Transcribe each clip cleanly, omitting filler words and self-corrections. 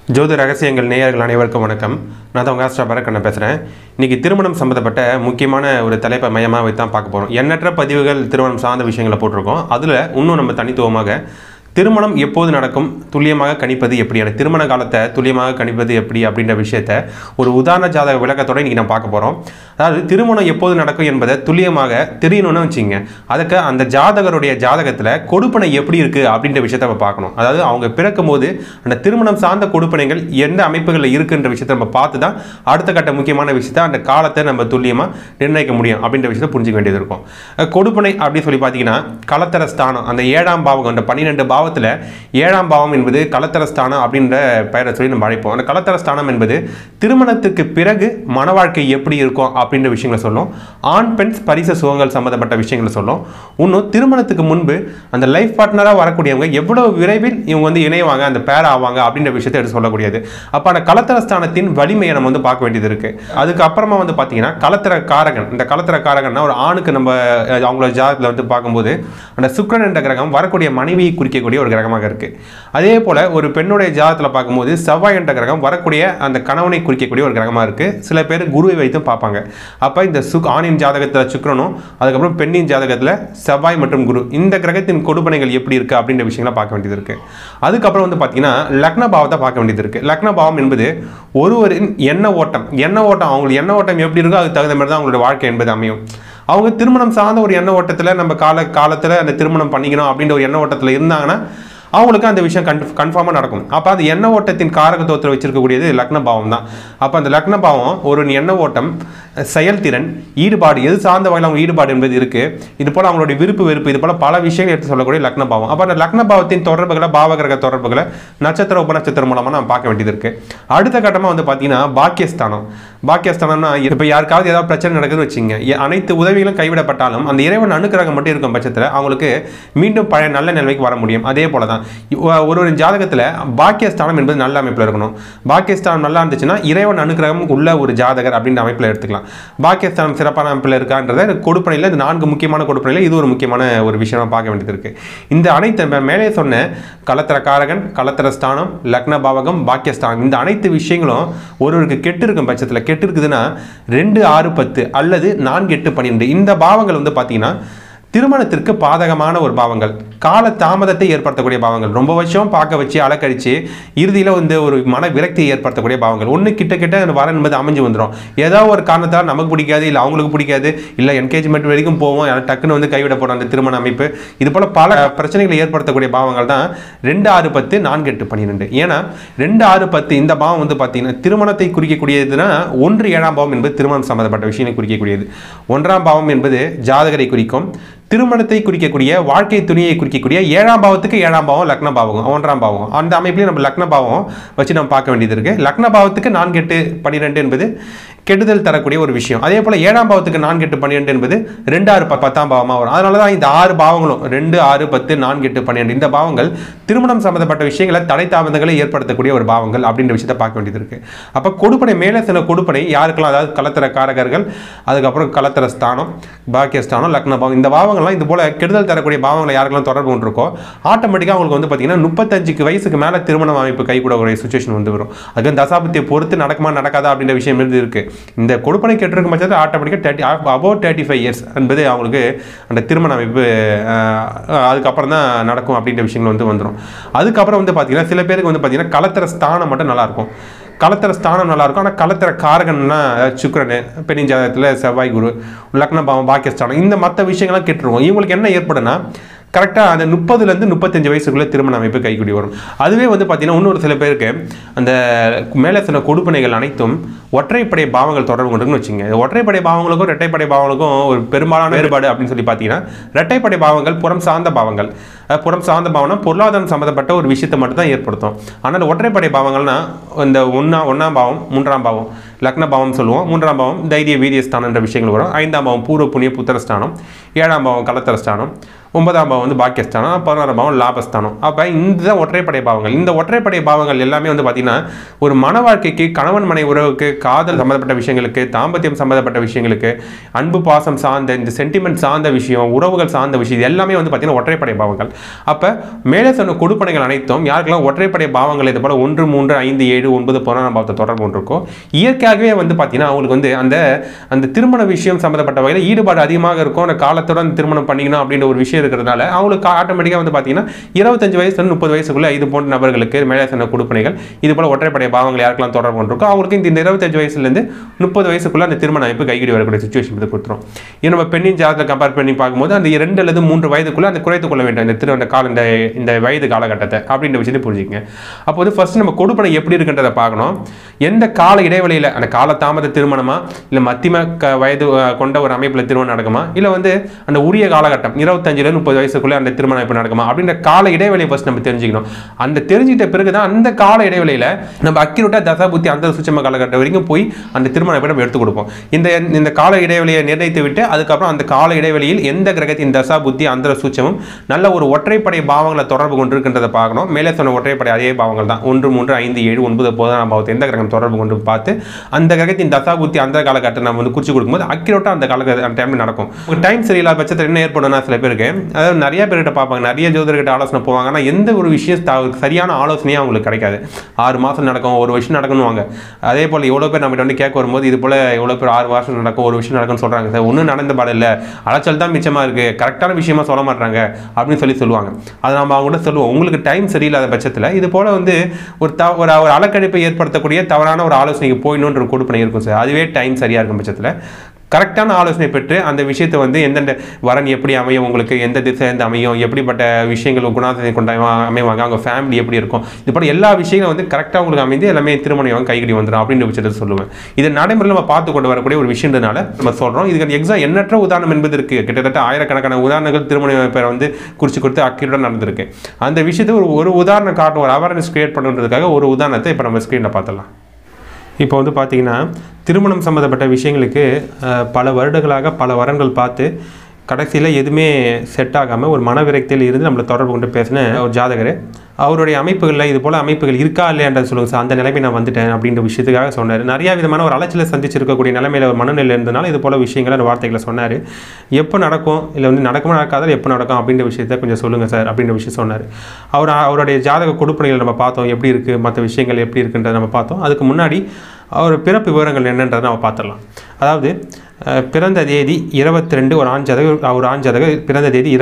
ஜோதி ரகசியங்கள் நேயர்கள் அனைவருக்கும் வணக்கம். நான் தான் உங்கள் Astrologer Kannan பேசுகிறேன். இன்றைக்கி திருமணம் சம்மந்தப்பட்ட முக்கியமான ஒரு தலைப்பை மையமாக வைத்து தான் பார்க்க போகிறோம். எண்ணற்ற பதிவுகள் திருமணம் சார்ந்த விஷயங்களை போட்டிருக்கோம். அதில் இன்னும் நம்ம தனித்துவமாக திருமணம் எப்போது நடக்கும், துல்லியமாக கணிப்பது எப்படி, எனக்கு திருமண காலத்தை துல்லியமாக கணிப்பது எப்படி அப்படின்ற விஷயத்தை ஒரு உதாரண ஜாதக விளக்கத்தோடு இன்றைக்கி நம்ம பார்க்க போகிறோம். அதாவது திருமணம் எப்போது நடக்கும் என்பதை துல்லியமாக தெரியணும்னு வச்சுங்க. அதுக்கு அந்த ஜாதகருடைய ஜாதகத்தில் கொடுப்பனை எப்படி இருக்குது அப்படின்ற விஷயத்தை நம்ம பார்க்கணும். அதாவது அவங்க பிறக்கும் போது அந்த திருமணம் சார்ந்த கொடுப்பனைகள் எந்த அமைப்புகளில் இருக்குன்ற விஷயத்தை நம்ம பார்த்து தான் அடுத்த கட்ட முக்கியமான விஷயத்தை அந்த காலத்தை நம்ம துல்லியமாக நிர்ணயிக்க முடியும் அப்படின்ற விஷயத்தை புரிஞ்சிக்க வேண்டியது இருக்கும். கொடுப்பனை அப்படின்னு சொல்லி பார்த்தீங்கன்னா கலத்தர ஸ்தானம், அந்த 7ஆம் பாவம், அந்த 12 பாவத்தில் 7ஆம் பாவம் என்பது கலத்தர ஸ்தானம் அப்படின்ற பெயரை சொல்லி நம்ம அழைப்போம். அந்த கலத்தர ஸ்தானம் என்பது திருமணத்துக்கு பிறகு மன வாழ்க்கை எப்படி இருக்கும் அப்படின்ற விஷயங்களை சொல்லும். ஆண் பெண் பரிசு சுகங்கள் சம்பந்தப்பட்ட விஷயங்களை சொல்லும். இன்னும் திருமணத்துக்கு முன்பு அந்த லைஃப் பார்ட்னராக வரக்கூடியவங்க எவ்வளவு விரைவில் இவங்க வந்து இணைவாங்க, அந்த பேர் ஆவாங்க அப்படின்ற விஷயத்தை எடுத்து சொல்லக்கூடியது. அப்போ அந்த கலத்தர ஸ்தானத்தின் வலிமையை நம்ம வந்து பார்க்க வேண்டியது இருக்கு. அதுக்கப்புறமா வந்து பார்த்தீங்கன்னா கலத்தர காரகன், இந்த கலத்தர காரகன்னா ஒரு ஆணுக்கு நம்ம அவங்களோட ஜாதகத்தில் வந்து பார்க்கும்போது அந்த சுக்கிரன் என்ற கிரகம் வரக்கூடிய மனைவியை குறிக்கக்கூடிய ஒரு கிரகமாக இருக்கு. அதே போல ஒரு பெண்ணுடைய ஜாதகத்தில் பார்க்கும்போது செவ்வாய் என்ற கிரகம் வரக்கூடிய அந்த கணவனை குறிக்கக்கூடிய ஒரு கிரகமாக இருக்கு. சில பேர் குருவை வைத்தும் பார்ப்பாங்க. அப்போ இந்த ஆணின் ஜாதகத்தில் சுக்கிரனும் அதுக்கப்புறம் பெண்ணின் ஜாதகத்தில் செவ்வாய் மற்றும் குரு, இந்த கிரகத்தின் கொடுப்பனைகள் எப்படி இருக்கு அப்படின்ற விஷயங்களை பார்க்க வேண்டியது இருக்கு. அதுக்கப்புறம் வந்து பார்த்தீங்கன்னா லக்ன பாவத்தை பார்க்க வேண்டியது இருக்கு. லக்ன பாவம் என்பது ஒருவரின் எண்ண ஓட்டம், அவங்களுக்கு எண்ண ஓட்டம் எப்படி இருக்கோ அதுக்கு தகுந்த மாதிரி தான் அவங்களுடைய வாழ்க்கை என்பது அமையும். அவங்க திருமணம் சார்ந்த ஒரு எண்ண ஓட்டத்தில் நம்ம காலத்தில் அந்த திருமணம் பண்ணிக்கணும் அப்படின்ற ஒரு எண்ண ஓட்டத்தில் இருந்தாங்கன்னா அவங்களுக்கு அந்த விஷயம் கன்ஃபார்மாக நடக்கும். அப்போ அந்த எண்ண ஓட்டத்தின் காரகத்துவத்தில் வச்சிருக்கக்கூடியது லக்ன பாவம் தான். அப்போ அந்த லக்ன பாவம் ஒரு எண்ண ஓட்டம், செயல்திறன், ஈடுபாடு, எது சார்ந்த வகையில் அவங்க ஈடுபாடு என்பது இருக்குது. இது போல் அவங்களுடைய விருப்பு வெறுப்பு, இது போல் பல விஷயங்கள் எடுத்து சொல்லக்கூடிய லக்ன பாவம். அப்போ அந்த லக்ன பாவத்தின் தொடர்புகளை, பாவகிரக தொடர்புகளை நட்சத்திர உபநட்சத்திரம் மூலமாக நம்ம பார்க்க வேண்டியது இருக்குது. அடுத்த கட்டமாக வந்து பார்த்தீங்கன்னா பாக்கியஸ்தானம். பாக்கியஸ்தானம்னா இப்போ யாருக்காவது ஏதாவது பிரச்சனை நடக்குதுன்னு வச்சுங்க, அனைத்து உதவிகளும் கைவிடப்பட்டாலும் அந்த இறைவன் அனுக்கிரகம் மட்டும் இருக்கும் பட்சத்தில் அவங்களுக்கு மீண்டும் பழைய நல்ல நிலைமைக்கு வர முடியும். அதே போல தான் ஒருவரின் ஜாதகத்தில் பாக்கியஸ்தானம் என்பது நல்ல அமைப்பில் இருக்கணும். பாக்கியஸ்தானம் நல்லா இருந்துச்சுன்னா இறைவன் அனுக்கிரகம் உள்ள ஒரு ஜாதகர் அப்படின்ற அமைப்பில் எடுத்துக்கலாம். பாக்கியஸ்தானம் சிறப்பான அமைப்பில் இருக்கான்றதை கொடுப்பனையில் இந்த 4 முக்கியமான கொடுப்பனையில் இது ஒரு முக்கியமான ஒரு விஷயமா பார்க்க வேண்டியது இருக்கு. இந்த அனைத்து மேலே சொன்ன கலத்தர காரகன், கலத்தர ஸ்தானம், லக்ன பாவகம், பாக்கியஸ்தானம், இந்த அனைத்து விஷயங்களும் ஒருவருக்கு கெட்டு இருக்கும் பட்சத்தில், கெட்டு இருக்குதுன்னா 2, 6, 10 அல்லது 4, 8, 12 இந்த பாவங்கள் வந்து பார்த்தீங்கன்னா திருமணத்திற்கு பாதகமான ஒரு பாவங்கள், கால தாமதத்தை ஏற்படுத்தக்கூடிய பாவங்கள், ரொம்ப வருஷம் பார்க்க வச்சு அலக்கழிச்சு இறுதியில் வந்து ஒரு மன விரக்தியை ஏற்படுத்தக்கூடிய பாவங்கள். ஒன்று கிட்ட வர என்பது அமைஞ்சு வந்துடும். ஏதோ ஒரு காரணத்தால் நமக்கு பிடிக்காது, இல்லை அவங்களுக்கு பிடிக்காது, இல்லை என்கேஜ்மெண்ட் வரைக்கும் போவோம், டக்குன்னு வந்து கைவிட போகிற அந்த திருமண அமைப்பு, இது போல் பல பிரச்சனைகளை ஏற்படுத்தக்கூடிய பாவங்கள் தான் 2, 6, 10, 4, 8, 12. ஏன்னா 2, 6, 10 இந்த பாவம் வந்து பார்த்தீங்கன்னா திருமணத்தை குறிக்கக்கூடியதுன்னா 1, 7ஆம் பாவம் என்பது திருமணம் சம்பந்தப்பட்ட விஷயங்களை குறிக்கக்கூடியது. 1ஆம் பாவம் என்பது ஜாதகரை குறிக்கும். திருமணத்தை குறிக்கக்கூடிய, வாழ்க்கை துணியை குறிக்கக்கூடிய 7ஆம் பாவத்துக்கு 7ஆம் பாவம் லக்ன பாவம், 1ஆம் பாவம், அந்த அமைப்பிலேயே நம்ம லக்ன பாவம் வச்சு நம்ம பார்க்க வேண்டியது இருக்கு. லக்ன பாவத்துக்கு 4, 8, 12 என்பது கெடுதல் தரக்கூடிய ஒரு விஷயம். அதே போல 7ஆம் பாவத்துக்கு 4, 8, 12 என்பது 2, 6, 10ஆம் பாவமாக வரும். அதனால தான் இந்த 6 பாவங்களும் 2, 6, 10, 4, 8, 12 இந்த பாவங்கள் திருமணம் சம்பந்தப்பட்ட விஷயங்களை தடை தாமதங்களை ஏற்படுத்தக்கூடிய ஒரு பாவங்கள் அப்படின்ற விஷயத்தை பார்க்க வேண்டியது இருக்கு. அப்போ கொடுப்பனை மேலே சில கொடுப்பனை யாருக்கெல்லாம், அதாவது கலத்தர காரகர்கள், அதுக்கப்புறம் கலத்தர ஸ்தானம், பாக்கியஸ்தானம், லக்ன பாவம், இந்த பாவங்கள்லாம் இது போல கெடுதல் தரக்கூடிய பாவங்களை யாருக்கெல்லாம் தொடர்பு கொண்டிருக்கோ ஆட்டோமேட்டிக்காக அவங்களுக்கு வந்து பார்த்தீங்கன்னா 35 வயசுக்கு மேலே திருமண அமைப்பு கைகூடக்கூடிய சுச்சுவேஷன் வந்து வரும். அதுக்கு தசாபத்தியை பொறுத்து நடக்குமா நடக்காதா அப்படின்ற விஷயம் இருக்கு. இந்த கொடுப்பனை கெட்டிருக்கும் பட்சத்தில் ஆட்டோமேட்டிக்காக above 35 years என்பது அவங்களுக்கு அந்த திருமண அமைப்பு அதுக்கப்புறம் தான் நடக்கும் அப்படின்ற விஷயங்கள் வந்து வந்துடும். அதுக்கப்புறம் வந்து பார்த்தீங்கன்னா சில பேருக்கு வந்து பார்த்தீங்கன்னா கலத்தர ஸ்தானம் மட்டும் நல்லாயிருக்கும். கலத்தர ஸ்தானம் நல்லாயிருக்கும். ஆனால் கலத்தர காரகன்னா சுக்கிரன், பெண்ணின் ஜாதகத்தில் செவ்வாய், குரு, லக்ன பாவம், பாக்கியஸ்தானம், இந்த மற்ற விஷயங்கள்லாம் கெட்டுருவோம். இவங்களுக்கு என்ன ஏற்படுன்னா கரெக்டாக அந்த 30லேருந்து 35 வயசுக்குள்ளே திருமண அமைப்பு கைக்கூடி வரும். அதுவே வந்து பார்த்தீங்கன்னா இன்னொரு சில பேருக்கு அந்த மேலே சில கொடுப்பனைகள் அனைத்தும் ஒற்றைப்படை பாவங்கள் தொடர்பு கொண்டுன்னு வச்சுங்க. ஒற்றைப்படை பாவங்களுக்கும் இரட்டைப்படை பாவங்களுக்கும் ஒரு பெரும்பாலான வேறுபாடு அப்படின்னு சொல்லி பார்த்தீங்கன்னா இரட்டைப்படை பாவங்கள் புறம் சார்ந்த பாவங்கள். புறம் சார்ந்த பாவம்னா பொருளாதாரம் சம்மந்தப்பட்ட ஒரு விஷயத்தை மட்டும் தான் ஏற்படுத்தும். ஆனால் ஒற்றைப்படை பாவங்கள்னா இந்த 1ஆம் பாவம், 3ஆம் பாவம் லக்ன பாவம் சொல்லுவோம், 3ஆம் பாவம் தைரிய வீரியஸ்தானம் என்ற விஷயங்கள் வரும், 5ஆம் பாவம் பூர்வ புண்ணிய புத்திரஸ்தானம், 7ஆம் பாவம் கலத்தரஸ்தானம், 9ஆம் பாவம் வந்து பாக்கியஸ்தானம், 11ஆம் பாவம் லாபஸ்தானம். அப்போ இந்த ஒற்றைப்படை பாவங்கள், இந்த ஒற்றைப்படை பாவங்கள் எல்லாமே வந்து பார்த்தீங்கன்னா ஒரு மன வாழ்க்கைக்கு, கணவன் மனை உறவுக்கு, காதல் சம்மந்தப்பட்ட விஷயங்களுக்கு, தாம்பத்தியம் சம்மந்தப்பட்ட விஷயங்களுக்கு, அன்பு பாசம் சார்ந்த இந்த சென்டிமெண்ட் சார்ந்த விஷயம், உறவுகள் சார்ந்த விஷயம், இது எல்லாமே வந்து பார்த்தீங்கன்னா ஒற்றைப்படை பாவங்கள். அப்போ மேலே சொன்ன கொடுப்பனைகள் அனைத்தும் யாருக்கெல்லாம் ஒற்றைப்படை பாவங்கள் இது போல் 1, 3, 5, 7, 9 11 பாவத்தை தொடர்பு கொண்டிருக்கோம் இயற்கையாகவே வந்து பார்த்தீங்கன்னா அவங்களுக்கு வந்து அந்த திருமண விஷயம் சம்மந்தப்பட்ட வகையில் ஈடுபாடு அதிகமாக இருக்கும். அந்த காலத்துடன் திருமணம் பண்ணிக்கணும் அப்படின்ற ஒரு விஷயம் இருக்கிறதுனால அவங்களுக்கு ஆட்டோமேட்டிக்காக வந்து பார்த்தீங்கன்னா 25 வயசு 30 வயசுக்குள்ள இது போன்ற நபர்களுக்கு மேலே சொன்ன கொடுப்பனைகள் இது போல ஒற்றைப்படை பாவங்கள் யாருக்கெல்லாம் தொடர்பு கொண்டிருக்கோம் அவங்களுக்கு இந்த 25 வயசுலேருந்து 30 வயசுக்குள்ள அந்த திருமண அமைப்பு கைகூடி வரக்கூடிய சுச்சுவேஷன் வந்து கொடுத்துரும். இது நம்ம பெண்ணின் ஜாதகத்தை கம்பேர் பண்ணி பார்க்கும்போது அந்த 2 அல்லது 3 வயதுக்குள்ள அந்த குறைத்துக் கொள்ள வேண்டும் இந்த வயது காலகட்டத்தை அப்படின்ற விஷயத்தை புரிஞ்சுக்கங்க. அப்போ வந்து ஃபர்ஸ்ட் நம்ம கொடுப்பனை எப்படி இருக்குன்றதை பார்க்கணும். எந்த கால இடைவெளியில் அந்த கால தாமத திருமணமா இல்லை மத்தியம வயது கொண்ட ஒரு அமைப்பில் திருமணம் நடக்குமா இல்லை வந்து அந்த உரிய காலகட்டம் 25 30 வயசுக்குள்ள அந்த திருமண அமைப்பு நடக்குமா அப்படின்ற கால இடைவெளியை ஃபர்ஸ்ட் நம்ம தெரிஞ்சுக்கணும். அந்த தெரிஞ்சுக்கிட்ட பிறகுதான் அந்த கால இடைவெளியில் நம்ம அக்யூரேட்டா தசா புத்தி அந்த சூட்சும காலகட்டம் வரைக்கும் போய் அந்த திருமண அமைப்பை நம்ம எடுத்து கொடுப்போம். இந்த கால இடைவெளியை நிர்ணயித்து விட்டு அதுக்கப்புறம் அந்த கால இடைவெளியில் எந்த கிரகத்தின் தசா புத்தி அந்த சூட்சமும் நல்ல ஒரு ஒற்றைப்படை பாவங்களை தொடர்பு கொண்டிருக்கின்றதை பார்க்கணும். மேலே சொன்ன ஒற்றைப்படை அதே பாவங்கள் தான் 1, 3, 5, 7, 9 11 பாவத்தை எந்த கிரகம் தொடர்பு கொண்டு பார்த்து அந்த கிரகத்தின் தசா புத்தி அந்த காலகட்டம் நம்ம வந்து குறிச்சு கொடுக்கும்போது அக்யூரேட்டா அந்த காலகட்டம் அந்த டைம்ல நடக்கும். டைம் சரியில்லாத பட்சத்தில் என்ன ஏற்படும்னா சில பேருக்கு அதாவது நிறைய பேர்கிட்ட பார்ப்பாங்க நிறைய ஜோதிடர்கிட்ட ஆலோசனை போவாங்க. ஆனால் எந்த ஒரு விஷயம் சரியான ஆலோசனையாக அவங்களுக்கு கிடைக்காது. 6 மாதம் நடக்கும் 1 வருஷம் நடக்கணுவாங்க. அதே போல் எவ்வளோ பேர் நம்ம வந்து கேட்க வரும்போது இது போல் எவ்வளோ பேர் 6 வருஷம் நடக்கும் 1 வருஷம் நடக்கும்னு சொல்கிறாங்க. சார் ஒன்றும் நடந்த பாடு இல்லை அலைச்சல் தான் மிச்சமாக இருக்குது கரெக்டான விஷயமா சொல்ல மாட்டாங்க அப்படின்னு சொல்லுவாங்க. அதை நம்ம அவங்க கூட சொல்லுவோம். உங்களுக்கு டைம் சரியில்லாத பட்சத்தில் இது போல் வந்து ஒரு அலக்கழிப்பை ஏற்படுத்தக்கூடிய தவறான ஒரு ஆலோசனைக்கு போயிடணுன்ற கொடுப்பனை இருக்கும் சார். அதுவே டைம் சரியாக இருக்கும் பட்சத்தில் கரெக்டான ஆலோசனை பெற்று அந்த விஷயத்தை வந்து எந்தெந்த வரன் எப்படி அமையும் உங்களுக்கு எந்த திசை எந்த அமையும் எப்படிப்பட்ட விஷயங்கள் குணாதிசயம் கொண்ட அமைவாங்க அவங்க ஃபேமிலி எப்படி இருக்கும் இது போல எல்லா விஷயங்களும் வந்து கரெக்டாக உங்களுக்கு அமைந்து எல்லாமே திருமணம் கைகடி வந்துடும் அப்படின்ற விஷயத்தை சொல்லுவேன். இது நடைமுறையில் நம்ம பார்த்து கொண்டு வரக்கூடிய ஒரு விஷயன்றதுனால நம்ம சொல்கிறோம். இதுக்கு எக்ஸாம் எண்ணற்ற உதாரணம் என்பது இருக்குது. கிட்டத்தட்ட ஆயிரக்கணக்கான உதாரணங்கள் திருமண பேரை வந்து குறித்து கொடுத்து அக்யூரேட்டாக நடந்திருக்கு. அந்த விஷயத்தை ஒரு உதாரணம் காட்டும் ஒரு அவேர்னஸ் கிரியேட் பண்ணுறதுக்காக ஒரு உதாரணத்தை இப்போ நம்ம ஸ்க்ரீனில் பார்த்துடலாம். இப்போ வந்து பார்த்திங்கன்னா திருமணம் சம்மந்தப்பட்ட விஷயங்களுக்கு பல வருடங்களாக பல வரன்கள் பார்த்து கடைசியில் எதுவுமே செட் ஆகாமல் ஒரு மனவிரக்தியில் இருந்து நம்மளை தொடர்பு கொண்டு பேசின ஒரு ஜாதகர் அவருடைய அமைப்புகளில் இது போல் அமைப்புகள் இருக்கா இல்லையான்றது சொல்லுங்கள் சார் அந்த நிலைமை நான் வந்துட்டேன் அப்படின்ற விஷயத்துக்காக சொன்னார். நிறையா விதமான ஒரு அலைச்சலை சந்திச்சிருக்கக்கூடிய நிலைமையில் ஒரு மனநிலையில் இருந்தனால இது போல் விஷயங்களை அந்த வார்த்தைகளை சொன்னார். எப்போ நடக்கும் இல்லை வந்து நடக்குமா நடக்காத எப்போ நடக்கும் அப்படின்ற விஷயத்தை கொஞ்சம் சொல்லுங்கள் சார் அப்படின்ற விஷயம் சொன்னார். அவருடைய ஜாதக கொடுப்பனைகளை நம்ம பார்த்தோம் எப்படி இருக்குது மற்ற விஷயங்கள் எப்படி இருக்குன்றதை நம்ம பார்த்தோம். அதுக்கு முன்னாடி அவர் பிறப்பு விவரங்கள் என்னன்றதை நம்ம பார்த்துடலாம். அதாவது பிறந்த தேதி 22 ஒரு ஆண் ஜாதகர் பிறந்த தேதி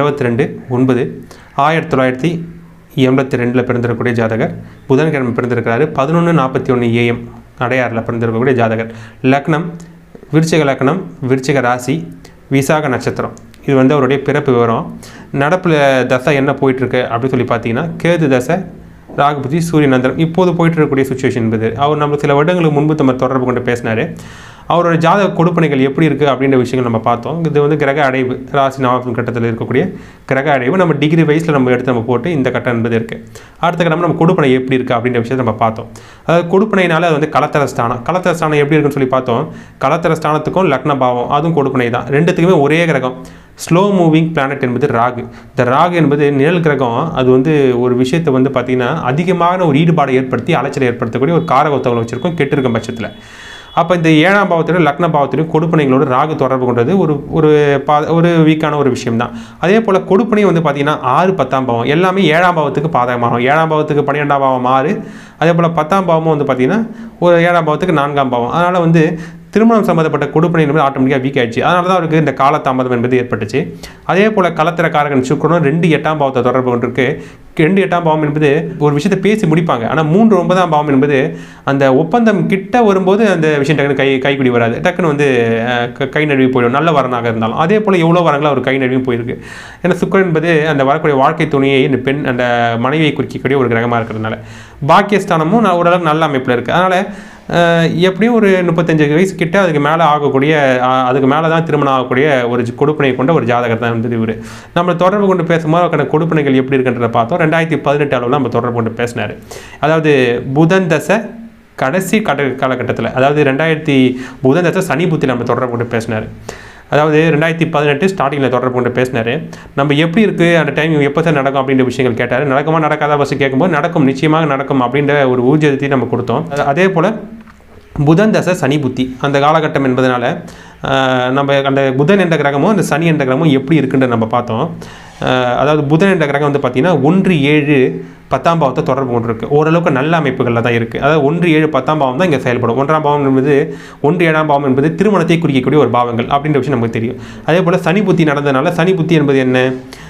22/9/1982 பிறந்திருக்கக்கூடிய ஜாதகர் புதன்கிழமை பிறந்திருக்கிறாரு 11:41 AM அடையாறில் பிறந்திருக்கக்கூடிய ஜாதகர். லக்னம் விருச்சிக லக்னம் விருச்சிக ராசி விசாக நட்சத்திரம். இது வந்து அவருடைய பிறப்பு விவரம். நடப்பில் தசை என்ன போயிட்டுருக்கு அப்படின்னு சொல்லி பார்த்தீங்கன்னா கேது தசை ராகுபதி சூரியன் அந்தரம் இப்போது போயிட்டு இருக்கக்கூடிய சுச்சுவேஷன் என்பது. அவர் நம்ம சில வருடங்களுக்கு முன்பு நம்ம தொடர்பு கொண்டு பேசினார். அவரோட ஜாதக கொடுப்பனைகள் எப்படி இருக்குது அப்படின்ற விஷயங்கள் நம்ம பார்த்தோம். இது வந்து கிரக அடைவு ராசி நவாப்தம் கட்டத்தில் இருக்கக்கூடிய கிரக அடைவு நம்ம டிகிரி வைஸில் நம்ம எடுத்து நம்ம போட்டு இந்த கட்டம் என்பது இருக்குது. அடுத்த கட்டம் நம்ம கொடுப்பனை எப்படி இருக்குது அப்படின்ற விஷயத்தை நம்ம பார்த்தோம். அதாவது கொடுப்பனைனால அது வந்து கலத்தர ஸ்தானம் எப்படி இருக்குன்னு சொல்லி பார்த்தோம். கலத்தர ஸ்தானத்துக்கும் லக்ன பாவம் அதுவும் கொடுப்பனை தான். ரெண்டுத்துக்குமே ஒரே கிரகம் ஸ்லோ மூவிங் பிளானட் என்பது ராகு. இந்த ராகு என்பது நிழல் கிரகம். அது வந்து ஒரு விஷயத்தை வந்து பார்த்திங்கன்னா அதிகமான ஒரு ஈடுபாடை ஏற்படுத்தி அலைச்சலை ஏற்படுத்தக்கூடிய ஒரு காரகத்தவங்களை வச்சுருக்கோம் கெட்டிருக்கும் பட்சத்தில். அப்போ இந்த 7ஆம் பாவத்திலும் லக்ன பாவத்திலும் கொடுப்பனைகளோடு ராகு தொடர்பு கொண்டது ஒரு வீக்கான ஒரு விஷயம் தான். அதே போல் கொடுப்பனை வந்து பார்த்திங்கன்னா 6 10ஆம் பாவம் எல்லாமே 7ஆம் பாவத்துக்கு பாதகமாகும். 7ஆம் பாவத்துக்கு 12ஆம் பாவம் 6 அதே போல் 10ஆம் பாவமும் வந்து பார்த்திங்கன்னா ஒரு 7ஆம் பாவத்துக்கு 4ஆம் பாவம். அதனால் வந்து திருமணம் சம்மந்தப்பட்ட கொடுப்பனை என்பது ஆட்டோமேட்டிக்காக வீக் ஆயிடுச்சு. அதனால தான் அவருக்கு இந்த காலதாமதம் என்பது ஏற்பட்டுச்சு. அதே போல் கலத்திர காரகன் சுக்கிரனும் 2 8ஆம் பாவத்தை தொடர்பு கொண்டிருக்கு. 2 8ஆம் பாவம் என்பது ஒரு விஷயத்தை பேசி முடிப்பாங்க. ஆனால் 3 9ஆம் பாவம் என்பது அந்த ஒப்பந்தம் கிட்ட வரும்போது அந்த விஷயம் டக்குன்னு கைக்குடி வராது. டக்குன்னு வந்து கை நழுவி போயிடும் நல்ல வரனாக இருந்தாலும். அதே போல் எவ்வளோ வரங்களும் அவர் கை நழுவி போயிருக்கு. ஏன்னா சுக்கிரன் என்பது அந்த வரக்கூடிய வாழ்க்கை துணையை இந்த பெண் அந்த மனைவியை குறிக்கக்கூடிய ஒரு கிரகமாக இருக்கிறதுனால பாக்கியஸ்தானமும் ஓரளவுக்கு நல்ல அமைப்பில் இருக்குது. அதனால் எப்படியும் ஒரு 35 வயசு கிட்ட அதுக்கு மேலே ஆகக்கூடிய அதுக்கு மேலே தான் திருமணம் ஆகக்கூடிய ஒரு கொடுப்பனை கொண்ட ஒரு ஜாதகர் தான் வந்து இவர். நம்ம தொடர்பு கொண்டு பேசும்போது அவருக்கான கொடுப்பனைகள் எப்படி இருக்குன்றதை பார்த்தோம். 2018 அளவில் நம்ம தொடர்பு கொண்டு பேசினார். அதாவது புதன் தசை கடைசி காலகட்டத்தில் அதாவது புதன் தசை சனி புத்தியில் நம்ம தொடர்பு கொண்டு பேசினார். அதாவது 2018 ஸ்டார்டிங்கில் தொடர்பு கொண்டு பேசினார். நம்ம எப்படி இருக்குது அந்த டைம் எப்போ சார் நடக்கும் அப்படின்ற விஷயங்கள் கேட்டார். நடக்குமா நடக்காத பஸ் கேட்கும்போது நடக்கும் நிச்சயமாக நடக்கும் அப்படின்ற ஒரு ஊர்ஜிதத்தையும் நம்ம கொடுத்தோம். அதே போல் புதன் தசை சனி புத்தி அந்த காலகட்டம் என்பதனால நம்ம அந்த புதன் என்ற கிரகமும் அந்த சனி என்ற கிரகமும் எப்படி இருக்குன்ற நம்ம பார்த்தோம். அதாவது புதன் என்ற கிரகம் வந்து பார்த்திங்கன்னா 1, 7, 10ஆம் பாவத்தை தொடர்பு கொண்டு இருக்குது. ஓரளவுக்கு நல்ல அமைப்புகளில் தான் இருக்குது. அதாவது 1, 7, 10ஆம் பாவம் தான் இங்கே செயல்படும். 1ஆம் பாவம் என்பது 1, 7ஆம் பாவம் என்பது திருமணத்தை குறிக்கக்கூடிய ஒரு பாவங்கள் அப்படின்ற விஷயம் நமக்கு தெரியும். அதே போல் சனி புத்தி நடந்ததுனால சனி புத்தி என்பது என்ன,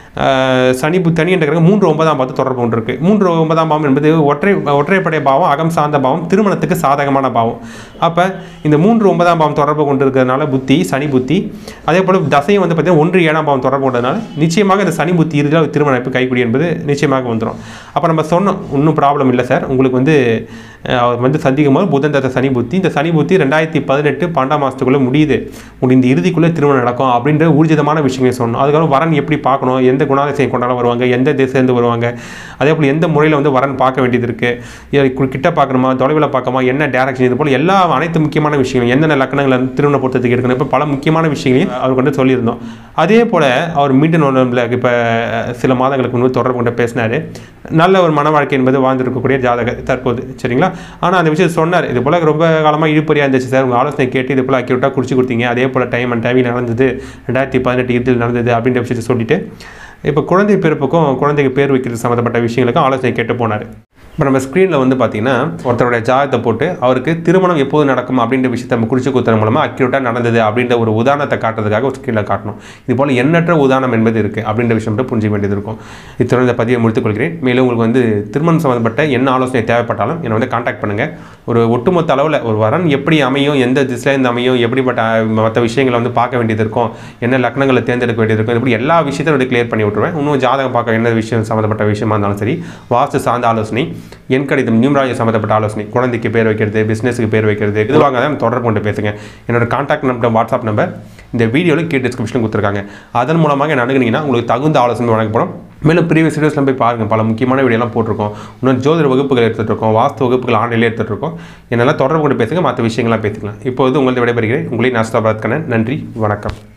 சனி புத்தனி என்ற கிரகம் 3, 9ஆம் பாவத்தை தொடர்பு கொண்டு இருக்குது. 3, 9ஆம் பாவம் என்பது ஒற்றைப்படை பாவம், அகம் சார்ந்த பாவம், திருமணத்துக்கு சாதகமான பாவம். அப்போ இந்த 3, 9ஆம் பாவம் தொடர்பு கொண்டு இருக்கிறதுனால புத்தி சனி புத்தி, அதே போல் தசையும் வந்து பார்த்திங்கன்னா 1, 7ஆம் பாவம் தொடர்பு கொண்டதுனால நிச்சயமாக இந்த சனி புத்தி இறுதியில் திருமண அமைப்பு கைக்குடி என்பது நிச்சயமாக வந்துடும். அப்போ நம்ம சொன்னோம் ஒன்றும் ப்ராப்ளம் இல்லை சார், உங்களுக்கு வந்து அவர் வந்து சந்திக்கும் போது புதன் தத்த சனி புத்தி, இந்த சனி புத்தி 2018 12ஆம் மாதத்துக்குள்ளே முடிந்த இறுதிக்குள்ளே திருமணம் நடக்கும் அப்படின்ற ஊர்ஜிதமான விஷயங்களை சொன்னோம். அதுக்கப்புறம் வரன் எப்படி பார்க்கணும், எந்த குணாதிசயம் கொண்டாடம் வருவாங்க, எந்த திசையிலேருந்து வருவாங்க, அதே போல் எந்த முறையில் வந்து வரன் பார்க்க வேண்டியது இருக்குது, கிட்ட பார்க்கணுமா தொலைவில் பார்க்கணுமா, என்ன டேரக்ஷன், இது போல் அனைத்து முக்கியமான விஷயங்கள் என்னென்ன லக்கணங்களை வந்து திருமண பொருத்தத்துக்கு எடுக்கணும், இப்போ பல முக்கியமான விஷயங்களையும் அவருக்கு வந்து சொல்லியிருந்தோம். அதே போல் அவர் மீண்டும் இப்போ சில மாதங்களுக்கு முன்பு தொடர்பு கொண்டு பேசினார். நல்ல ஒரு மன வாழ்க்கை என்பது வாழ்ந்துருக்கக்கூடிய ஜாதகர் தற்போது, சரிங்களா. ஆனால் அந்த விஷயம் சொன்னார், இது போல் ரொம்ப காலமாக இழுப்பறியாக இருந்துச்சு சார், உங்கள் ஆலோசனை கேட்டு இது போல் அக்யூட்டாக குறிச்சு கொடுத்தீங்க, அதே போல் டைமில் நடந்தது, 2018 இறுதியில் நடந்தது அப்படின்ற விஷயத்தை சொல்லிவிட்டு இப்போ குழந்தை பிறப்புக்கும் குழந்தைக்கு பேர் வைக்கிறது சம்மந்தப்பட்ட விஷயங்களுக்கும் ஆலோசனை கேட்டு போனார். இப்போ நம்ம ஸ்க்ரீனில் வந்து பார்த்திங்கன்னா ஒருத்தருடைய ஜாதகத்தை போட்டு அவருக்கு திருமணம் எப்போது நடக்கும் அப்படின்ற விஷயத்தை நம்ம குறிச்சு கொடுத்தது மூலமாக அக்யூரேட்டாக நடந்தது அப்படின்ற ஒரு உதாரணத்தை காட்டுறதுக்காக ஒரு ஸ்க்ரீனில் காட்டணும். இது போல் எண்ணற்ற உதாரணம் என்பது இருக்குது அப்படின்ற விஷயம் மட்டும் புரிஞ்சிக்க வேண்டியது இருக்கும். இத்தனை இந்த பதிவை முடித்துக்கொள்கிறேன். மேலும் உங்களுக்கு வந்து திருமணம் சம்மந்தப்பட்ட என்ன ஆலோசனை தேவைப்பட்டாலும் என்னை வந்து கான்டாக்ட் பண்ணுங்கள். ஒரு ஒட்டுமொத்த அளவில் ஒரு வரன் எப்படி அமையும், எந்த திசையிலேருந்து அமையும், எப்படிப்பட்ட மற்ற விஷயங்களை வந்து பார்க்க வேண்டியது இருக்கும், என்ன லக்னங்களை தேர்ந்தெடுக்க வேண்டியது இருக்கும், இப்படி எல்லா விஷயத்தையும் வந்து கிளியர் பண்ணி விட்டுருவேன். இன்னும் ஜாதகம் பார்க்க என்ன விஷயம் சம்மந்தப்பட்ட விஷயமா இருந்தாலும் சரி, வாஸ்து சார்ந்த ஆலோசனை, என் கணிதம், நியூமராலஜி சம்மந்தப்பட்ட ஆலோசனை, குழந்தைக்கு பேர் வைக்கிறது, பிஸ்னஸுக்கு பேர் வைக்கிறது, இதுவாக தான் தொடர்பு கொண்டு பேசுங்க. என்னோட கான்டாக்ட் நம்பர், வாட்ஸ்அப் நம்பர் இந்த வீடியோவில் கீழே டிஸ்கிரிப்ஷன் கொடுத்துருக்காங்க. அதன் மூலமாக என்ன அணுகுனீங்கன்னா உங்களுக்கு தகுந்த ஆலோசனை வழங்கப்படும். மேலும் ப்ரீவியஸ் வீடியோஸ்லாம் போய் பாருங்கள், பல முக்கியமான வீடியோலாம் போட்டிருக்கோம். இன்னும் ஜோதிட வகுப்புகள் எடுத்துகிட்டு இருக்கோம், வாஸ்து வகுப்புகள் ஆன்லைனில் எடுத்துகிட்டு இருக்கோம். என்னெல்லாம் தொடர்பு கொண்டு பேசுங்க, மற்ற விஷயங்கள்லாம் பேசிக்கலாம். இப்போது உங்களது விடைபெறுகிறேன். உங்களை நான் Barath Kannan. நன்றி, வணக்கம்.